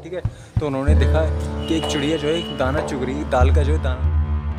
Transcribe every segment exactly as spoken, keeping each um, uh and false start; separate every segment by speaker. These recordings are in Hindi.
Speaker 1: ठीक है। तो उन्होंने देखा कि एक चिड़िया जो है एक दाना चुग रही, दाल का जो है दाना।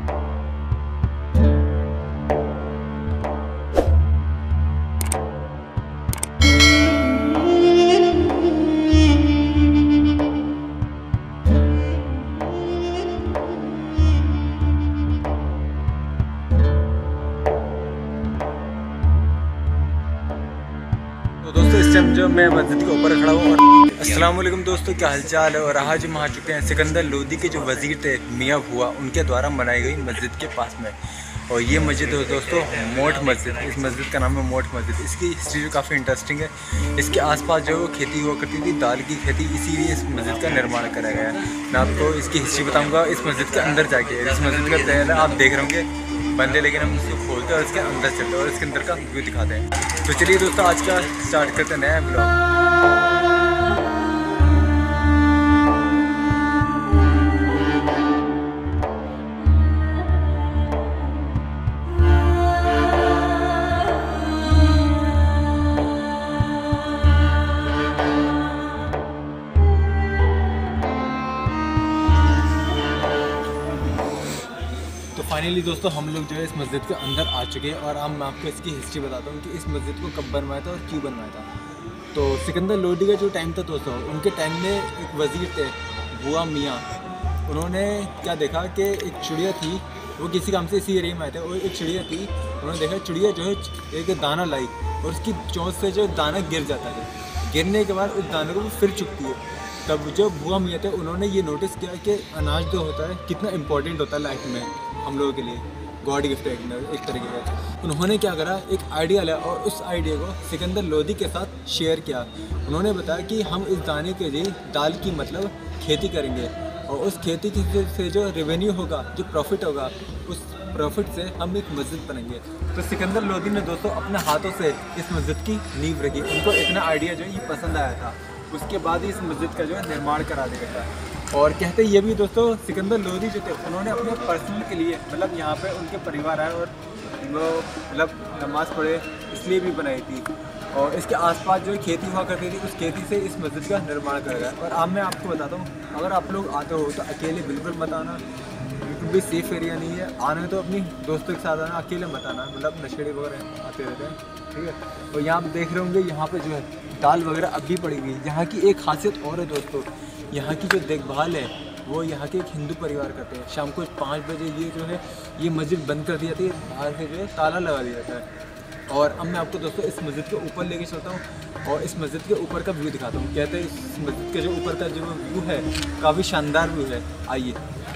Speaker 1: दोस्तों इस टाइम जो मैं मस्जिद के ऊपर खड़ा हूँ और अस्सलाम वालेकुम दोस्तों, क्या हालचाल है। और आज हम आ चुके हैं सिकंदर लोदी के जो वज़ीर थे मियाँ भुआ, उनके द्वारा बनाई गई मस्जिद के पास में। और ये मस्जिद है दोस्तों मोठ मस्जिद। इस मस्जिद का नाम है मोठ मस्जिद। इसकी हिस्ट्री जो काफ़ी इंटरेस्टिंग है। इसके आसपास जो खेती हुआ करती थी, दाल की खेती, इसीलिए इस मस्जिद का निर्माण कराया गया है। मैं आपको इसकी हिस्ट्री बताऊँगा इस मस्जिद के अंदर जाके। इस मस्जिद का पहले आप देख रहे होंगे बंदे, लेकिन हम इसको खोलते हैं और इसके अंदर चलते हैं और इसके अंदर का व्यू दिखाते हैं। तो चलिए दोस्तों आज का स्टार्ट करते हैं नया ब्लॉग। तो फाइनली दोस्तों हम लोग जो है इस मस्जिद के अंदर आ चुके हैं और अब मैं आपको इसकी हिस्ट्री बताता हूँ कि इस मस्जिद को कब बनवाया था और क्यों बनवाया था। तो सिकंदर लोदी का जो टाइम था दोस्तों, उनके टाइम में एक वज़ीर थे भुआ मियाँ। उन्होंने क्या देखा कि एक चिड़िया थी, वो किसी काम से इसी एरिया में आए थे, और एक चिड़िया थी। उन्होंने देखा चिड़िया जो है एक दाना लाई और उसकी चोंच से जो दाना गिर जाता है। गिरने के बाद उस दाने को वो फिर चुगती है। तब जो भुआ मियाँ थे उन्होंने ये नोटिस किया कि अनाज जो होता है कितना इंपॉर्टेंट होता है लाइफ में, हम लोगों के लिए गॉड गिफ्ट है एक तरीके का। उन्होंने क्या करा, एक आइडिया लिया और उस आइडिया को सिकंदर लोदी के साथ शेयर किया। उन्होंने बताया कि हम इस दाने के लिए दाल की मतलब खेती करेंगे और उस खेती की से जो रेवेन्यू होगा, जो प्रॉफिट होगा, उस प्रॉफिट से हम एक मस्जिद बनाएंगे। तो सिकंदर लोदी ने दोस्तों अपने हाथों से इस मस्जिद की नींव रखी। उनको इतना आइडिया जो है ये पसंद आया था। उसके बाद ही इस मस्जिद का जो है निर्माण करा दिया था। और कहते ये भी दोस्तों सिकंदर लोदी जो थे उन्होंने अपने पर्सनल के लिए, मतलब यहाँ पे उनके परिवार आए और वो मतलब नमाज़ पढ़े, इसलिए भी बनाई थी। और इसके आसपास जो खेती हुआ करती थी, उस खेती से इस मस्जिद का निर्माण करा गया। और अब मैं आपको बताता हूँ, अगर आप लोग आते हो तो अकेले बिल्कुल मत आना, बिल्कुल भी सेफ़ एरिया नहीं है। आना है तो अपनी दोस्तों के साथ आना, अकेले मत आना, मतलब नशेड़ी वगैरह आते रहते हैं, ठीक है। और यहाँ आप देख रहे होंगे यहाँ पे जो है दाल वगैरह अभी पड़ी हुई है। यहाँ की एक खासियत और है दोस्तों, यहाँ की जो देखभाल है वो यहाँ के एक हिंदू परिवार करते हैं। शाम को पाँच बजे ये जो है ये मस्जिद बंद कर दी जाती है, बाहर से जो है ताला लगा दिया जाता है। और अब मैं आपको दोस्तों इस मस्जिद के ऊपर लेके चलता हूँ और इस मस्जिद के ऊपर का व्यू दिखाता हूँ। कहते हैं इस मस्जिद के जो ऊपर का जो व्यू है काफ़ी शानदार व्यू है। आइए।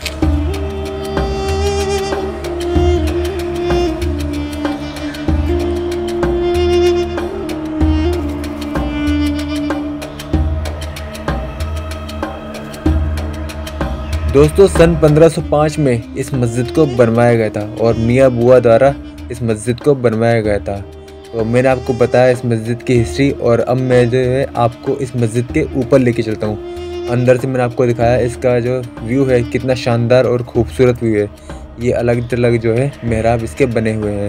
Speaker 2: दोस्तों सन पंद्रह सौ पाँच में इस मस्जिद को बनवाया गया था और मियाँ भुआ द्वारा इस मस्जिद को बनवाया गया था। तो मैंने आपको बताया इस मस्जिद की हिस्ट्री और अब मैं जो है आपको इस मस्जिद के ऊपर लेके चलता हूँ। अंदर से मैंने आपको दिखाया इसका जो व्यू है कितना शानदार और खूबसूरत व्यू है। ये अलग अलग जो है मेहराब इसके बने हुए हैं।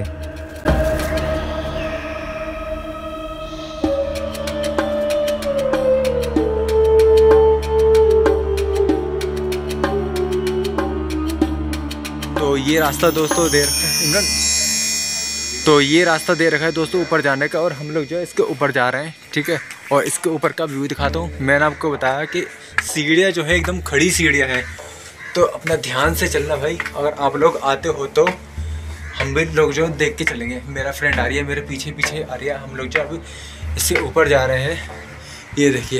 Speaker 1: तो ये रास्ता दोस्तों दे रखा है, तो ये रास्ता दे रखा है दोस्तों ऊपर जाने का और हम लोग जो है इसके ऊपर जा रहे हैं, ठीक है। और इसके ऊपर का व्यू दिखाता हूँ। मैंने आपको बताया कि सीढ़ियाँ जो है एकदम खड़ी सीढ़ियाँ हैं, तो अपना ध्यान से चलना भाई। अगर आप लोग आते हो तो हम भी लोग जो देख के चलेंगे। मेरा फ्रेंड आ रही है, मेरे पीछे पीछे आ रही है। हम लोग जो अभी इससे ऊपर जा रहे हैं, ये देखिए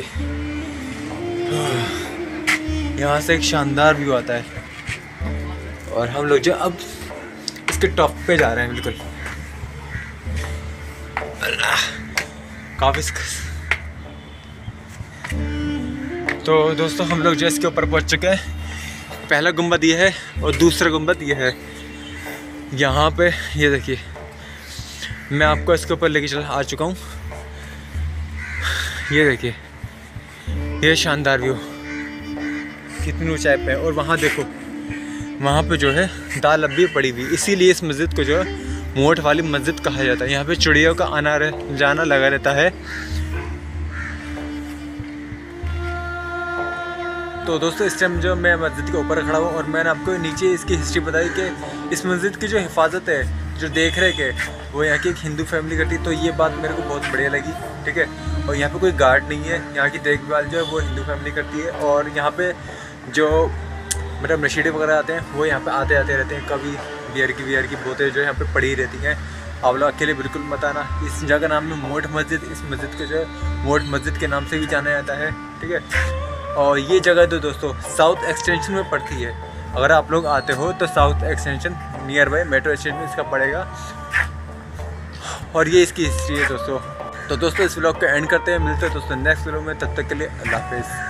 Speaker 1: यहाँ से एक शानदार व्यू आता है और हम लोग जो अब इसके टॉप पे जा रहे हैं बिल्कुल। काफ़ी तो दोस्तों हम लोग जो इसके ऊपर पहुंच चुके हैं। पहला गुंबद ये है और दूसरा गुंबद ये है। यहाँ पे ये देखिए मैं आपको इसके ऊपर लेके चल आ चुका हूँ। ये देखिए ये शानदार व्यू, कितनी ऊंचाई पे है। और वहाँ देखो, वहाँ पे जो है दाल अब भी पड़ी हुई, इसीलिए इस मस्जिद को जो है मोठ वाली मस्जिद कहा जाता है। यहाँ पे चिड़ियों का आना जाना लगा रहता है। तो दोस्तों इस टाइम जो मैं मस्जिद के ऊपर खड़ा हूँ और मैंने आपको नीचे इसकी हिस्ट्री बताई कि इस मस्जिद की जो हिफाजत है, जो देख रेख है, वो यहाँ की एक हिंदू फैमिली करती है। तो ये बात मेरे को बहुत बढ़िया लगी, ठीक है। और यहाँ पे कोई गार्ड नहीं है, यहाँ की देखभाल जो है वो हिंदू फैमिली करती है। और यहाँ पे जो मतलब नशीड़े वगैरह आते हैं वो यहाँ पे आते आते रहते हैं, कभी बियर की बियर की बोतलें जो यहाँ पे पड़ी रहती हैं। आप लोग अकेले बिल्कुल मत आना। इस जगह का नाम है मोठ मस्जिद। इस मस्जिद को जो है मोठ मस्जिद के नाम से भी जाना जाता है, ठीक है। और ये जगह तो दोस्तों साउथ एक्सटेंशन में पड़ती है। अगर आप लोग आते हो तो South Extension near by metro station इसका पड़ेगा। और ये इसकी हिस्ट्री है दोस्तों। तो दोस्तों इस व्लॉग को एंड करते हैं, मिलते हैं दोस्तों नेक्स्ट व्लॉग में। तब तक के लिए अल्लाह हाफिज़।